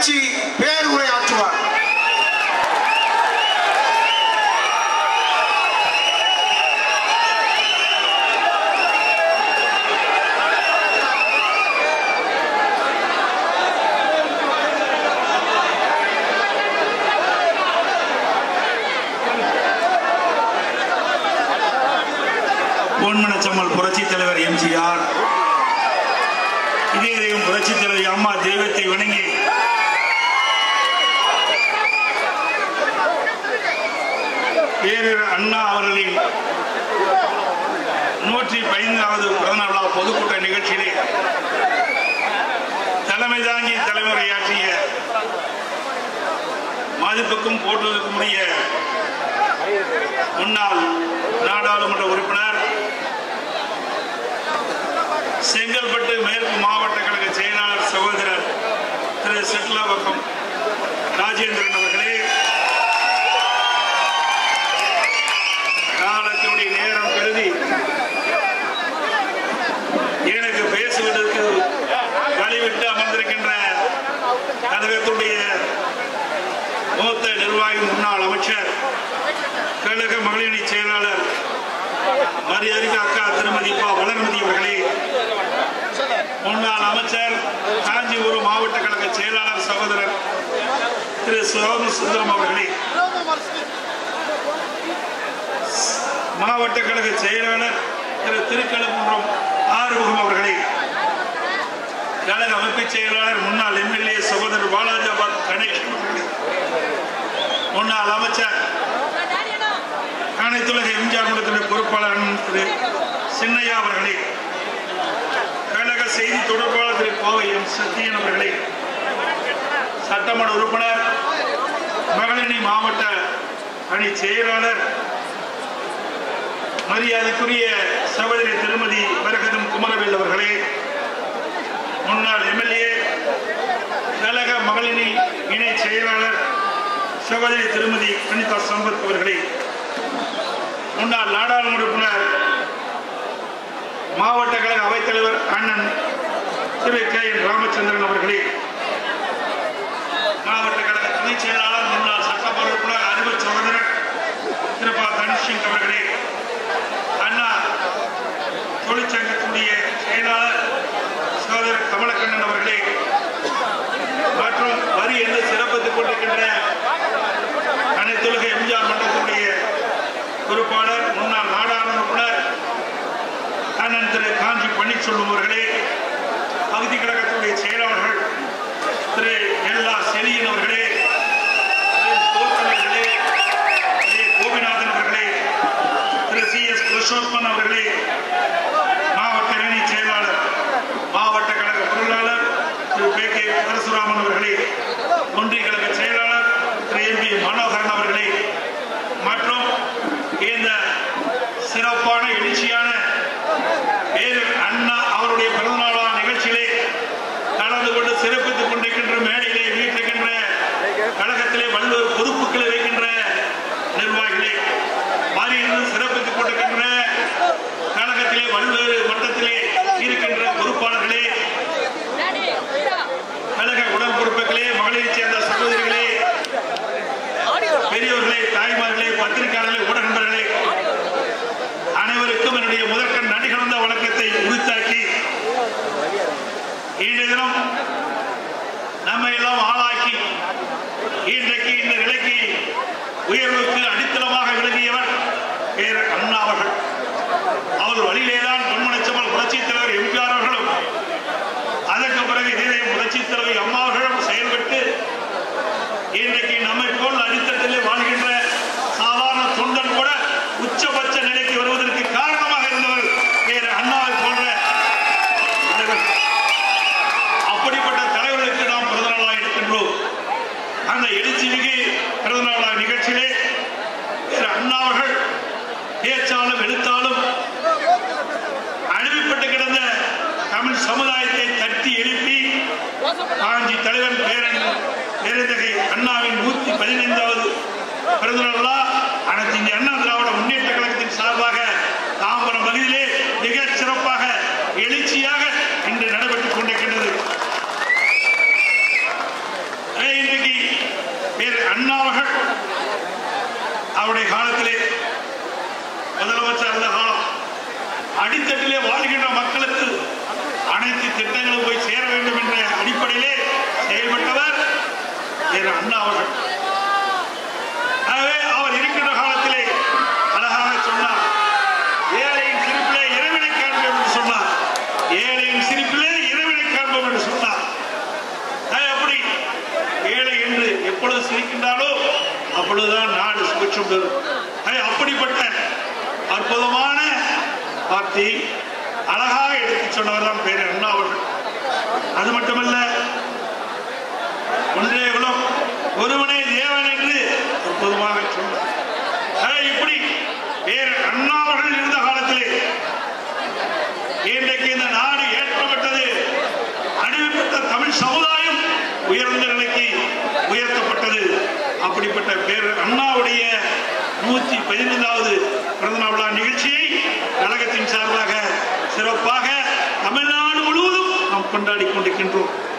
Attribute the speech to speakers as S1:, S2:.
S1: எழுச்சி பேருரை ஆற்றுவார்.
S2: பொன்மனச்சம்மல் புரட்சி தலைவர் எம்ஜிஆர், இதே தெய்வம் புரட்சி தலைவர் அம்மா தெய்வத்தை வணங்கி பேரறிஞர் அண்ணா அவர்களின் 115வது பிறந்த விழா பொதுக்கூட்ட நிகழ்ச்சியிலே தலைமை தாங்கி தலைமுறையாற்றிய மதிப்புக்கும் போற்றுவதற்கும் உரிய முன்னாள் நாடாளுமன்ற உறுப்பினர், செங்கல்பட்டு மேற்கு மாவட்ட கழக செயலாளர் சகோதரர் திரு செட்லாபக்கம் ராஜேந்திரன் அவர்களே, காலத்தினுடைய நேரம் கருதி எனக்கு பேசுவதற்கு வழிவிட்டு அமர்ந்திருக்கின்ற கழகத்துடைய மூத்த நிர்வாகி, முன்னாள் அமைச்சர், கழக மகளிரணி செயலாளர் மரியாதைக்கு அக்கா திருமதி வளர்மதி அவர்களே, முன்னாள் அமைச்சர், காஞ்சிபுரம் மாவட்ட கழக செயலாளர் சகோதரர் திரு சுவாமி சுந்தரம் அவர்களே, மாவட்ட கழக செயலாளர் திரு திருக்கழுக்குன்றம் ஆறுமுகம் அவர்களே, கழக அமைப்பு செயலாளர் முன்னாள் எம்எல்ஏ சகோதரர் பாலாஜாபாத் கணேசன் அவர்களே, முன்னாள் அமைச்சர், அனைத்துலக எம்ஜிஆர் மன்றத்தினுடைய பொறுப்பாளர் திரு சின்னையா அவர்களே, கழக செய்தி தொடர்பாளர் திரு கோவை எம் சத்தியன் அவர்களே, சட்டமன்ற உறுப்பினர், மகளிரணி மாவட்ட அணி செயலாளர் மரியாதைக்குரிய சகோதரி திருமதி மரகதம் குமரவேல் அவர்களே, முன்னாள் எம்எல்ஏ, கழக மகளிரணி இணை செயலாளர் சகோதரி திருமதி அனிதா சம்பத் அவர்களே, முன்னாள் நாடாளுமன்ற உறுப்பினர், மாவட்ட கழக அவைத்தலைவர் அண்ணன் திரு கே என் ராமச்சந்திரன் அவர்களே, மாவட்ட கழக துணை செயலாளர், முன்னாள் சட்டமன்ற உறுப்பினர் அறிவு சகோதரர் திரு ப தனுஷிங் அவர்களே, அண்ணா தொழிற்சங்கத்துடைய செயலாளர் சகோதரர் கமலக்கண்ணன் அவர்களே, மற்றும் வரி என்று சிறப்பித்துக் கொண்டிருக்கின்ற அனைத்துலக எம்ஜிஆர் மன்றத்துடைய பொறுப்பாளர், முன்னாள் நாடாளுமன்ற உறுப்பினர் அண்ணன் திரு காஞ்சி பன்னீர்செல்வம் அவர்களே, பகுதி கழகத்துடைய செயலாளர்கள் திரு எல்லா செலியன் அவர்களே, திரு கோபிநாதன் அவர்களே, திரு சி எஸ் புருஷோத்தமன் அவர்களே, மாவட்ட இணை செயலாளர், மாவட்ட கழக பொருளாளர் திரு பே கே பரசுராமன் அவர்களே, ஒன்றிய கழக செயலாளர் திரு எம் பி மனோகரன் அவர்களே, மற்றும் இந்த சிறப்பான எழுச்சியான அண்ணா அவருடைய பிறந்தநாள் நிகழ்ச்சியிலே கலந்து கொண்டு சிறப்பித்துக் கொண்டிருக்கின்ற மேடையிலே வீட்டிருக்கின்ற கழகத்திலே பல்வேறு பொறுப்புகளை வைக்கின்ற நிர்வாகிகளே, மாறியிருந்து சிறப்பித்துக் கொண்டிருக்கின்ற கழகத்திலே பல்வேறு மட்டத்திலே இருக்கின்ற பொறுப்பாளர்களே, கழக உடல் பொறுப்புகளே, மகளிரை சேர்ந்த சகோதரிகளே, பெரியோர்களே, தாய்மார்களே, பத்திரிகையாளர்களே, ஊடக நண்பர்களே, அனைவருக்கும் என்னுடைய முதற்கண் நன்றி கலந்த வணக்கத்தை உரித்தாக்கி, இன்றைய தினம் நம்மை எல்லாம் ஆளாக்கி இன்றைக்கு இந்த நிலைக்கு உயர்வுக்கு அடித்தளமாக விளங்கியவர் பேரறிஞர் அண்ணா அவர்கள். அவர் வழியிலேதான் பொன்மனச்சம்மல் புரட்சி தலைவர் எம்ஜிஆர் அவர்களும், அதற்கு பிறகு இதே புரட்சி தலைவர் அம்மா அவர்களும் செயல்பட்டு இன்றைக்கு நம்மை போல் அடித்தளத்திலே வாழ்கின்ற சாதாரண தொண்டன் கூட உச்சபட்ச நிலைக்கு வருவதற்கு காரணமாக இருந்தவர் பேரறிஞர் அண்ணாவை போன்ற தலைவர். அப்படிப்பட்ட தலைவர்களுக்கு நாம் பிறந்தநாளாக இருக்கின்றோம். அந்த எழுச்சிமிகு பிறந்தநாள் நிகழ்ச்சியிலே பேரறிஞர் அண்ணா அவர்கள் பேச்சாலும் எழுத்தாலும் அழிவுபட்டு கிடந்த தமிழ் சமுதாயத்தை தட்டி எழுப்பி காஞ்சி தலைவன் பேரறிஞர் அண்ணாவின் 115வது பிறந்தநாள் அனைத்து இந்திய அண்ணா திராவிட முன்னேற்ற கழகத்தின் சார்பாக தாம்பரம் பகுதியிலே மிக சிறப்பாக எழுச்சியாக இன்று நடைபெற்றுக் கொண்டிருக்கின்றது. பேரர் அண்ணா அவர்கள். ஆகவே அவர் இருக்கின்ற காலத்திலே அழகாக சொன்னார், ஏழையின் சிரிப்பிலே இறைவனை காண்போம் என்று சொன்னார். ஏழையின் சிரிப்பிலே இறைவனை காண்போம் என்று சொன்னார். அப்படி ஏழை என்று எப்பொழுது சிரிக்கின்றாலோ அப்பொழுதுதான் நாடு சுபிட்சம் பெறும். அப்படிப்பட்ட அற்புதமான வார்த்தை அழகாக எடுத்து சொன்னவர் தான் பேரர் அண்ணா அவர்கள். அது மட்டுமல்ல, ஒன்றே குலம் ஒருவனே தேவன் என்று அற்புதமாக சொன்னார். இப்படி பேரர் அண்ணா அவர்கள் இருந்த காலத்திலே இன்றைக்கு இந்த நாடு ஏற்றப்பட்டது. அடிமைப்பட்ட தமிழ் சமுதாயம் உயர்ந்த நிலைக்கு உயர்த்தப்பட்டது. அப்படிப்பட்ட பேரர் அண்ணாவுடைய 115வது பிறந்த நாள் விழா நிகழ்ச்சியை கழகத்தின் சார்பாக சிறப்பாக தமிழ்நாடு முழுவதும் நாம் கொண்டாடி கொண்டிருக்கின்றோம்.